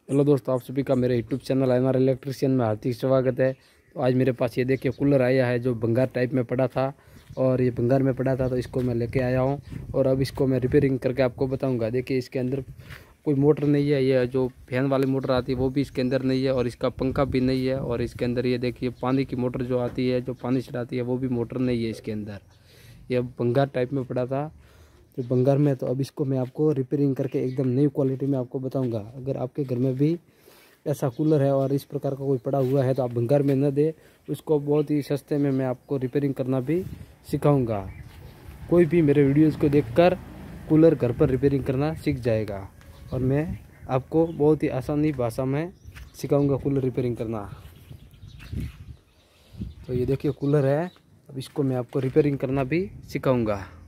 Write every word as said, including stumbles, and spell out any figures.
Hello दोस्तों, आप सभी का मेरे YouTube channel M R electrician में हार्दिक स्वागत है। तो आज मेरे पास ये देखिए कूलर आया है जो भंगार टाइप में पड़ा था, और ये भंगार में पड़ा था तो इसको मैं लेके आया हूँ और अब इसको मैं रिपेयरिंग करके आपको बताऊंगा। देखिए इसके अंदर कोई मोटर नहीं है, ये जो फैन वाली मोटर आती है वो भी इसके अंदर नहीं है, और इसका पंखा भी नहीं है। और इसके अंदर ये देखिए पानी की मोटर जो आती है, जो पानी चढ़ाती है, वो भी मोटर नहीं है इसके अंदर। ये भंगार टाइप में पड़ा था तो भंगार में, तो अब इसको मैं आपको रिपेयरिंग करके एकदम नई क्वालिटी में आपको बताऊंगा। अगर आपके घर में भी ऐसा कूलर है और इस प्रकार का कोई पड़ा हुआ है तो आप भंगार में न दे, उसको बहुत ही सस्ते में मैं आपको रिपेयरिंग करना भी सिखाऊंगा। कोई भी मेरे वीडियोज़ को देखकर कूलर घर पर रिपेयरिंग करना सीख जाएगा, और मैं आपको बहुत ही आसानी भाषा में सिखाऊंगा कूलर रिपेयरिंग करना। तो ये देखिए कूलर है, अब इसको मैं आपको रिपेयरिंग करना भी सिखाऊंगा।